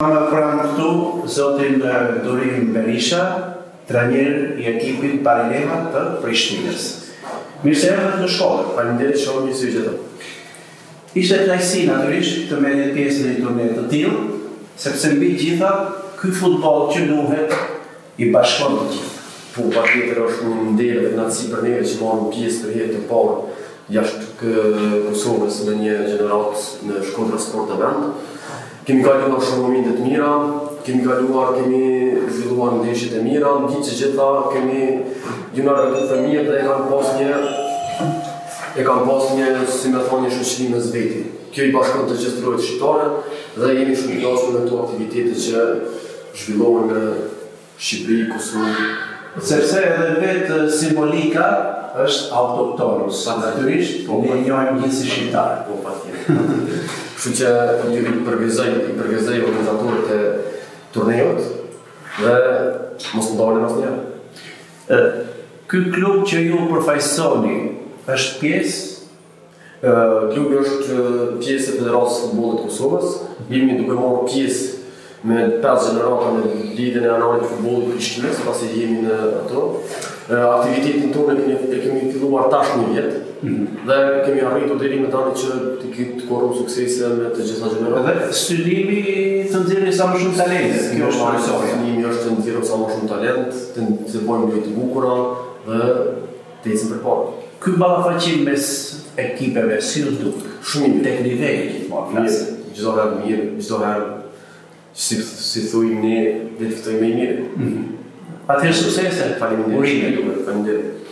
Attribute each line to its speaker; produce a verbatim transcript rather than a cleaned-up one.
Speaker 1: Më pranë këtu zotin Durim Berisha, trajner i ekipit Barileva të Prishtinës. Mirë se erdhët në shkollë.
Speaker 2: Faleminderit shumë, mirë se u gjetëm.
Speaker 1: Ishte kënaqësi natyrisht të merrni pjesë në një turne të tillë, sepse mbi gjitha ky futboll që nuhet i bashkon të gjithë.
Speaker 2: Po, patjetër është një ndjerë dhe kënaqësi për neve që marrim pjesë për herë të parë jashtë Kosovës në një gjenerat në Shkodra Sport Event. Kemi kaluar shumë momente të mira, kemi kaluar, kemi zhvilluar ndeshjet e mira, në gjithë që gjitha kemi gjunar e të fëmijët dhe e kanë pas një e kanë pas një, si me thonë, një shoqëri mes veti. Kjo i bashkon të gjithë trojët shqiptare dhe jemi shumë të kënaqur me këto aktivitete që zhvillohen në Shqipëri, Kosovë.
Speaker 1: Sepse edhe vetë simbolika është autoktonus, natyrisht, po ne njohim gjithë si shqiptarë.
Speaker 2: Po, patjetër. Kështu që i përgëzoj, i përgëzoj organizatorët e turneut dhe mos më dalin asnjëherë.
Speaker 1: Ky klub që ju përfaqësoni është pjesë?
Speaker 2: Klubi është pjesë e Federatës së Futbollit të Kosovës. Jemi duke marrë pjesë me pesë gjenerata në lidhjen e anarit të futbollit të Prishtinës, pasi jemi në ato. Aktivitetin tonë e kemi filluar tash një vjet dhe kemi arritur deri më tani që të ketë korruptë suksese me të gjitha gjeneratat.
Speaker 1: Dhe synimi të nxjerrni sa më shumë talente. Kjo është kryesore.
Speaker 2: Synimi është të nxjerrim sa më shumë talent, të të bëjmë lojë të bukura dhe të ecim përpara.
Speaker 1: Ky ballafaqim mes ekipeve si u duk?
Speaker 2: Shumë i mirë.
Speaker 1: Tek niveli gjithmonë flasim.
Speaker 2: Çdo herë mirë, çdo herë si si thujmë ne, le të ftojmë më mirë.
Speaker 1: Atëherë suksese.
Speaker 2: Faleminderit. Faleminderit.